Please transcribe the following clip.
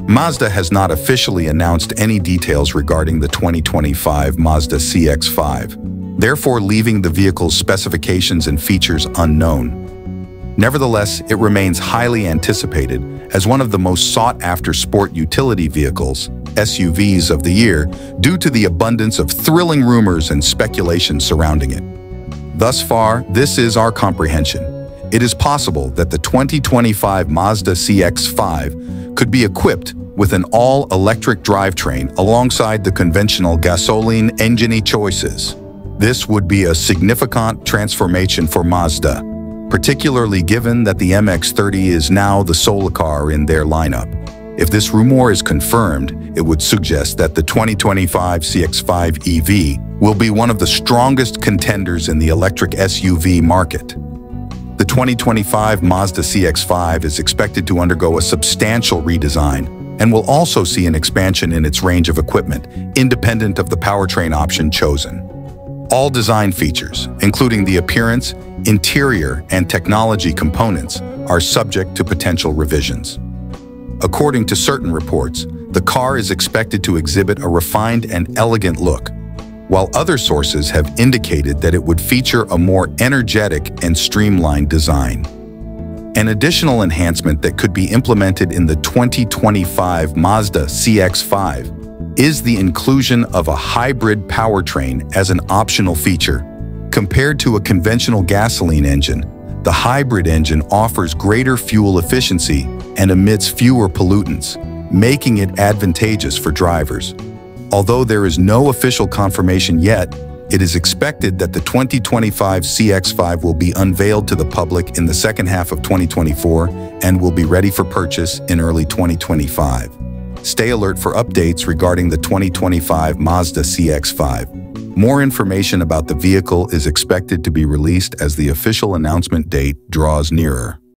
Mazda has not officially announced any details regarding the 2025 Mazda CX-5, therefore leaving the vehicle's specifications and features unknown. Nevertheless, it remains highly anticipated as one of the most sought-after sport utility vehicles, SUVs, of the year due to the abundance of thrilling rumors and speculation surrounding it. Thus far, this is our comprehension. It is possible that the 2025 Mazda CX-5 could be equipped with an all-electric drivetrain alongside the conventional gasoline engine choices. This would be a significant transformation for Mazda, particularly given that the MX-30 is now the sole car in their lineup. If this rumor is confirmed, it would suggest that the 2025 CX-5 EV will be one of the strongest contenders in the electric SUV market. The 2025 Mazda CX-5 is expected to undergo a substantial redesign and will also see an expansion in its range of equipment, independent of the powertrain option chosen. All design features, including the appearance, interior, and technology components, are subject to potential revisions. According to certain reports, the car is expected to exhibit a refined and elegant look, while other sources have indicated that it would feature a more energetic and streamlined design. An additional enhancement that could be implemented in the 2025 Mazda CX-5 is the inclusion of a hybrid powertrain as an optional feature. Compared to a conventional gasoline engine, the hybrid engine offers greater fuel efficiency and emits fewer pollutants, making it advantageous for drivers. Although there is no official confirmation yet, it is expected that the 2025 CX-5 will be unveiled to the public in the second half of 2024 and will be ready for purchase in early 2025. Stay alert for updates regarding the 2025 Mazda CX-5. More information about the vehicle is expected to be released as the official announcement date draws nearer.